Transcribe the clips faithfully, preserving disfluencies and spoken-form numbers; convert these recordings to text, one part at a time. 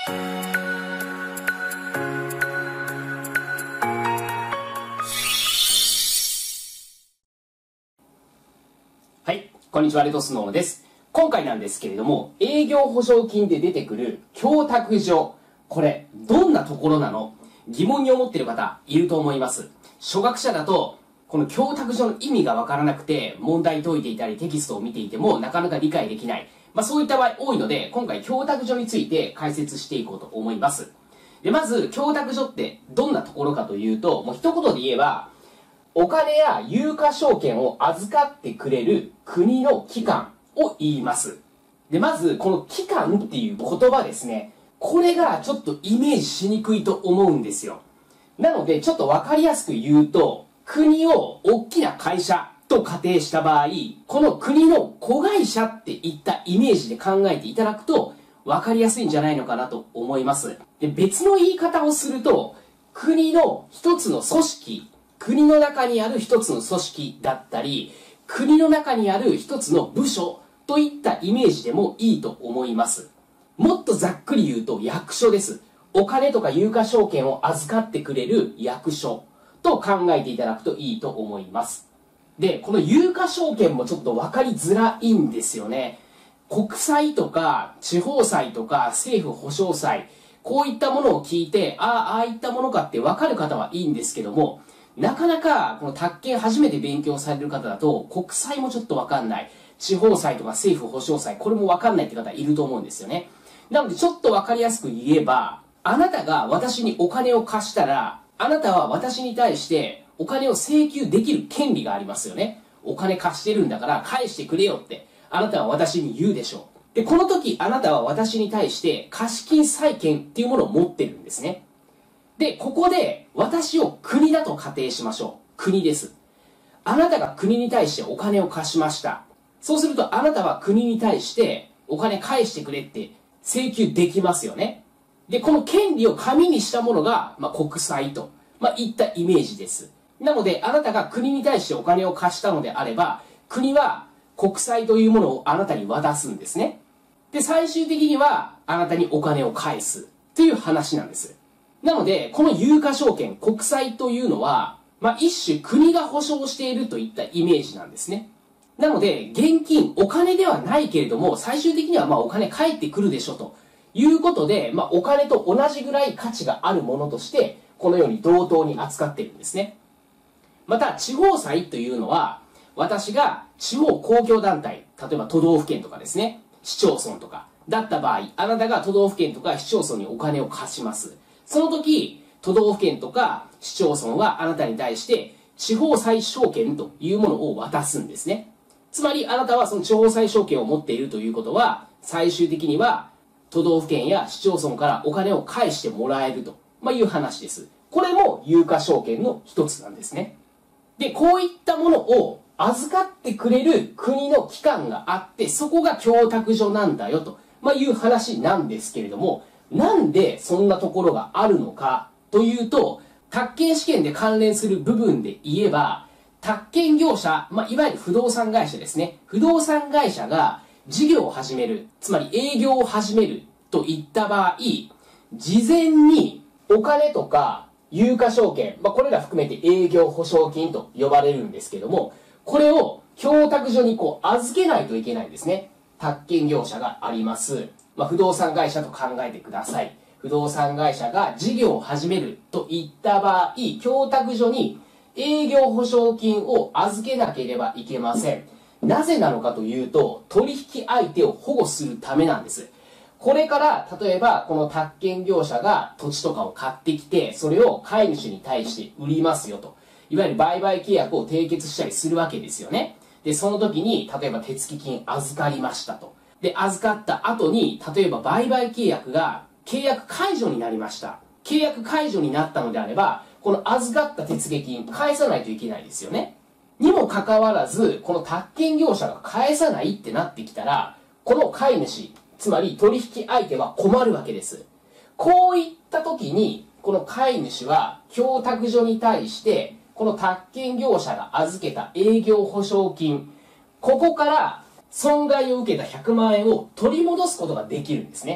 はい、こんにちは、レトスノーです。今回なんですけれども、営業保証金で出てくる供託所、これ、どんなところなの？疑問に思っている方、いると思います。初学者だと、この供託所の意味がわからなくて、問題解いていたりテキストを見ていても、なかなか理解できない。まあそういった場合多いので、今回供託所について解説していこうと思います。で、まず、供託所ってどんなところかというと、もう一言で言えば、お金や有価証券を預かってくれる国の機関を言います。で、まず、この機関っていう言葉ですね。これがちょっとイメージしにくいと思うんですよ。なので、ちょっとわかりやすく言うと、国を大きな会社と仮定した場合、この国の子会社っていったイメージで考えていただくと、わかりやすいんじゃないのかなと思います。で、別の言い方をすると、国の一つの組織、国の中にある一つの組織だったり、国の中にある一つの部署といったイメージでもいいと思います。もっとざっくり言うと役所です。お金とか有価証券を預かってくれる役所と考えていただくといいと思います。で、この有価証券もちょっと分かりづらいんですよね。国債とか地方債とか政府保証債、こういったものを聞いて、ああ、ああいったものかって分かる方はいいんですけども、なかなか、この宅建初めて勉強される方だと、国債もちょっとわかんない。地方債とか政府保証債、これもわかんないって方いると思うんですよね。なので、ちょっとわかりやすく言えば、あなたが私にお金を貸したら、あなたは私に対してお金を請求できる権利がありますよね。お金貸してるんだから返してくれよって、あなたは私に言うでしょう。で、この時、あなたは私に対して貸金債権っていうものを持ってるんですね。で、ここで私を国だと仮定しましょう。国です。あなたが国に対してお金を貸しました。そうするとあなたは国に対してお金返してくれって請求できますよね。で、この権利を紙にしたものが、まあ、国債と、まあ、いったイメージです。なので、あなたが国に対してお金を貸したのであれば、国は国債というものをあなたに渡すんですね。で、最終的にはあなたにお金を返すという話なんです。なので、この有価証券、国債というのは、まあ、一種国が保証しているといったイメージなんですね。なので、現金、お金ではないけれども、最終的にはまあお金返ってくるでしょということで、まあ、お金と同じぐらい価値があるものとして、このように同等に扱っているんですね。また、地方債というのは、私が地方公共団体、例えば都道府県とかですね、市町村とかだった場合、あなたが都道府県とか市町村にお金を貸します。その時、都道府県とか市町村はあなたに対して地方債証券というものを渡すんですね。つまりあなたはその地方債証券を持っているということは、最終的には都道府県や市町村からお金を返してもらえると、まあ、いう話です。これも有価証券の一つなんですね。で、こういったものを預かってくれる国の機関があって、そこが供託所なんだよと、まあ、いう話なんですけれども、なんでそんなところがあるのかというと、宅建試験で関連する部分で言えば、宅建業者、まあ、いわゆる不動産会社ですね。不動産会社が事業を始める、つまり営業を始めるといった場合、事前にお金とか有価証券、まあ、これら含めて営業保証金と呼ばれるんですけども、これを供託所にこう預けないといけないんですね。宅建業者があります。まあ、不動産会社と考えてください。不動産会社が事業を始めるといった場合、供託所に営業保証金を預けなければいけません。なぜなのかというと、取引相手を保護するためなんです。これから、例えば、この宅建業者が土地とかを買ってきて、それを買い主に対して売りますよと。いわゆる売買契約を締結したりするわけですよね。で、その時に、例えば手付金預かりましたと。で、預かった後に、例えば売買契約が契約解除になりました。契約解除になったのであれば、この預かった手付金返さないといけないですよね。にもかかわらず、この宅建業者が返さないってなってきたら、この買い主、つまり取引相手は困るわけです。こういった時に、この買い主は供託所に対して、この宅建業者が預けた営業保証金、ここから損害を受けたひゃくまんえんを取り戻すことができるんですね。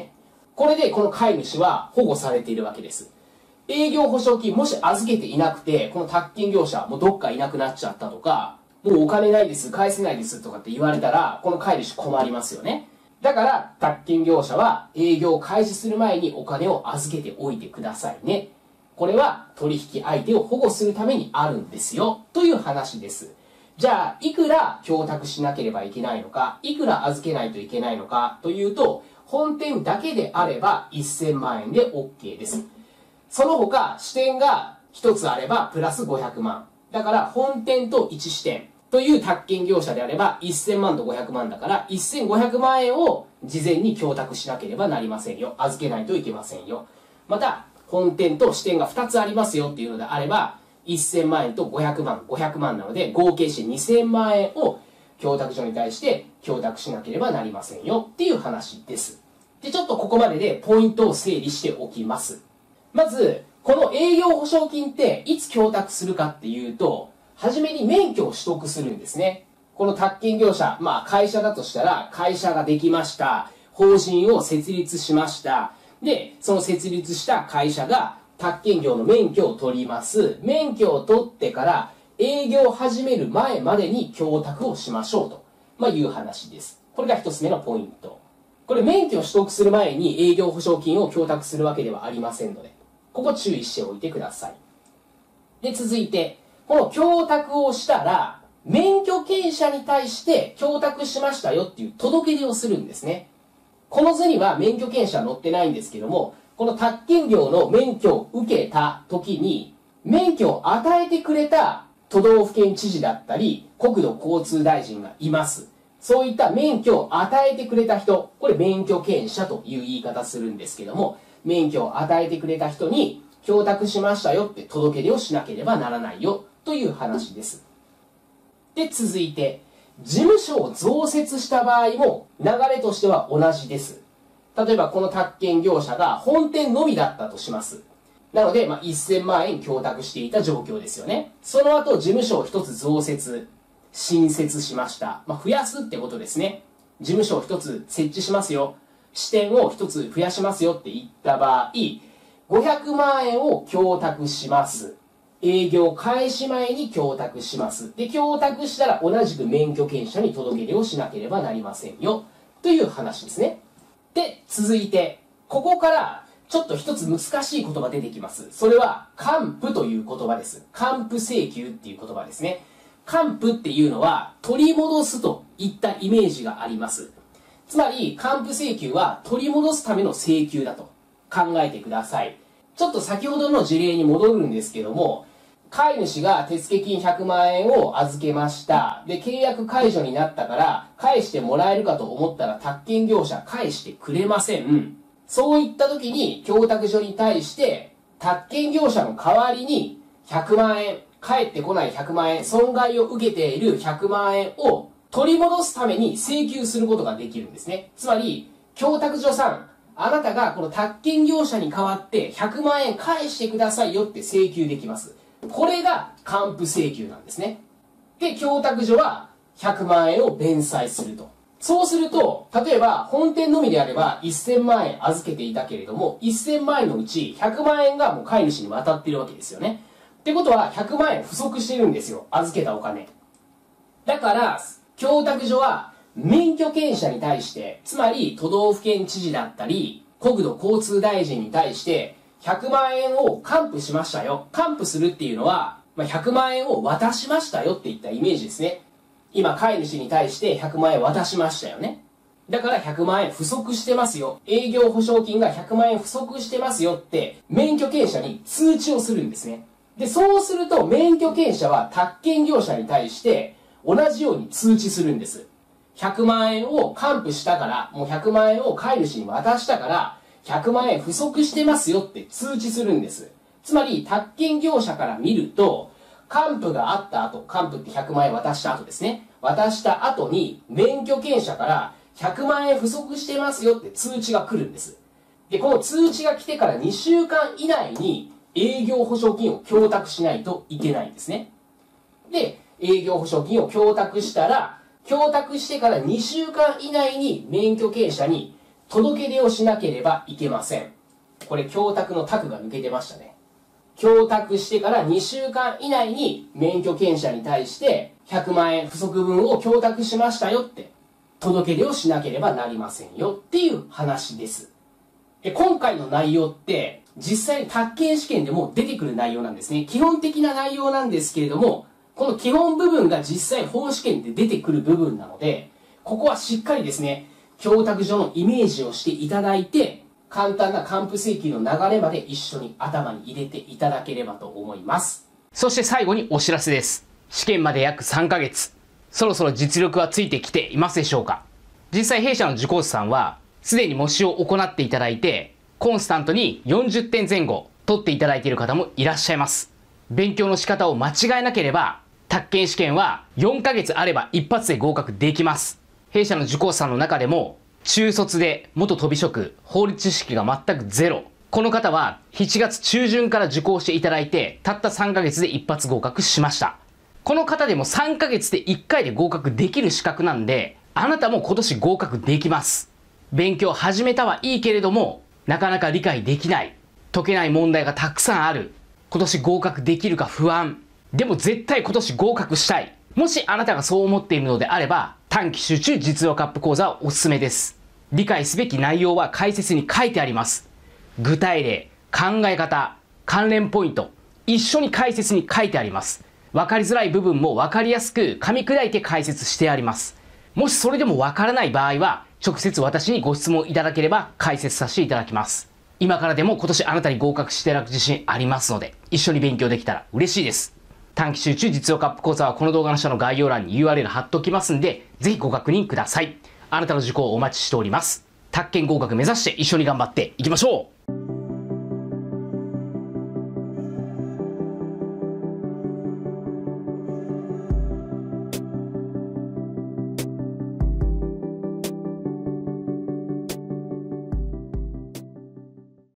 これでこの飼い主は保護されているわけです。営業保証金もし預けていなくて、この宅建業者もうどっかいなくなっちゃったとか、もうお金ないです、返せないですとかって言われたら、この飼い主困りますよね。だから、宅建業者は営業を開始する前にお金を預けておいてくださいね。これは取引相手を保護するためにあるんですよ、という話です。じゃあ、いくら供託しなければいけないのか、いくら預けないといけないのかというと、本店だけであればせんまんえんで OK です。その他、支店がひとつあればプラスごひゃくまん。だから、本店といち支店という宅建業者であればせんまんとごひゃくまんだからせんごひゃくまんえんを事前に供託しなければなりませんよ。預けないといけませんよ。また、本店と支店がふたつありますよっていうのであれば、せんまんえんとごひゃくまん、ごひゃくまんなので合計してにせんまんえんを供託所に対して供託しなければなりませんよっていう話です。で、ちょっとここまででポイントを整理しておきます。まず、この営業保証金っていつ供託するかっていうと、はじめに免許を取得するんですね。この宅建業者、まあ会社だとしたら、会社ができました。法人を設立しました。で、その設立した会社が宅建業の免許を取ります。免許を取ってから営業を始める前までに供託をしましょうと、まあ、いう話です。これが一つ目のポイント。これ免許を取得する前に営業保証金を供託するわけではありませんので、ここ注意しておいてください。で、続いて、この供託をしたら、免許権者に対して供託しましたよっていう届け出をするんですね。この図には免許権者は載ってないんですけども、この宅建業の免許を受けた時に、免許を与えてくれた都道府県知事だったり、国土交通大臣がいます。そういった免許を与えてくれた人、これ免許権者という言い方するんですけども、免許を与えてくれた人に供託しましたよって届け出をしなければならないよという話です。で、続いて、事務所を増設した場合も流れとしては同じです。例えばこの宅建業者が本店のみだったとします。なので、まあ、せんまんえん供託していた状況ですよね。その後、事務所を一つ増設、新設しました。まあ、増やすってことですね。事務所を一つ設置しますよ。支店を一つ増やしますよって言った場合、ごひゃくまんえんを供託します。営業開始前に供託します。で、供託したら同じく免許権者に届け出をしなければなりませんよ。という話ですね。で、続いて、ここからちょっと一つ難しい言葉出てきます。それは、還付という言葉です。還付請求っていう言葉ですね。還付っていうのは、取り戻すといったイメージがあります。つまり、還付請求は取り戻すための請求だと考えてください。ちょっと先ほどの事例に戻るんですけども、飼い主が手付金ひゃくまんえんを預けました。で、契約解除になったから、返してもらえるかと思ったら、宅建業者返してくれません。そういった時に、供託所に対して、宅建業者の代わりに、ひゃくまんえん、返ってこないひゃくまんえん、損害を受けているひゃくまんえんを取り戻すために請求することができるんですね。つまり、供託所さん、あなたがこの宅建業者に代わってひゃくまんえん返してくださいよって請求できます。これが還付請求なんですね。で、供託所はひゃくまんえんを弁済すると。そうすると、例えば本店のみであればせんまんえん預けていたけれども、せんまんえんのうちひゃくまんえんがもう飼い主に渡っているわけですよね。ってことはひゃくまんえん不足してるんですよ。預けたお金。だから、供託所は免許権者に対して、つまり都道府県知事だったり、国土交通大臣に対して、ひゃくまんえんを還付しましたよ。還付するっていうのは、まあ、ひゃくまんえんを渡しましたよっていったイメージですね。今、飼い主に対してひゃくまんえん渡しましたよね。だからひゃくまんえん不足してますよ。営業保証金がひゃくまんえん不足してますよって、免許権者に通知をするんですね。で、そうすると、免許権者は宅建業者に対して、同じように通知するんです。ひゃくまんえんを還付したから、もうひゃくまんえんを飼い主に渡したから、ひゃくまんえん不足してますよって通知するんです。つまり、宅建業者から見ると、還付があった後、還付ってひゃくまんえん渡した後ですね。渡した後に、免許権者からひゃくまんえん不足してますよって通知が来るんです。で、この通知が来てからにしゅうかん以内に営業保証金を供託しないといけないんですね。で、営業保証金を供託したら、供託してからにしゅうかん以内に免許権者に届け出をしなければいけません。これ供託の託が抜けてましたね。供託してからにしゅうかん以内に免許検査に対してひゃくまんえん不足分を供託しましたよって届け出をしなければなりませんよっていう話です。で、今回の内容って実際に宅建試験でも出てくる内容なんですね。基本的な内容なんですけれども、この基本部分が実際本試験で出てくる部分なので、ここはしっかりですね、供託所のイメージをしていただいて、簡単な還付請求の流れまで一緒に頭に入れていただければと思います。そして最後にお知らせです。試験まで約さんかげつ。そろそろ実力はついてきていますでしょうか？実際弊社の受講生さんは、すでに模試を行っていただいて、コンスタントによんじゅってんぜん後取っていただいている方もいらっしゃいます。勉強の仕方を間違えなければ、宅建試験はよんかげつあれば一発で合格できます。弊社の受講生さんの中でも、中卒で元飛び職、法律知識が全くゼロ。この方はしちがつちゅうじゅんから受講していただいて、たったさんかげつで一発合格しました。この方でもさんかげつでいっかいで合格できる資格なんで、あなたも今年合格できます。勉強始めたはいいけれども、なかなか理解できない。解けない問題がたくさんある。今年合格できるか不安。でも絶対今年合格したい。もしあなたがそう思っているのであれば、短期集中実用カップ講座はおすすめです。理解すべき内容は解説に書いてあります。具体例、考え方、関連ポイント、一緒に解説に書いてあります。わかりづらい部分もわかりやすく噛み砕いて解説してあります。もしそれでもわからない場合は、直接私にご質問いただければ解説させていただきます。今からでも今年あなたに合格していただく自信ありますので、一緒に勉強できたら嬉しいです。短期集中実用カップ講座はこの動画の下の概要欄に ユーアールエル 貼っておきますんで、ぜひご確認ください。あなたの受講をお待ちしております。宅建合格目指して一緒に頑張っていきましょう。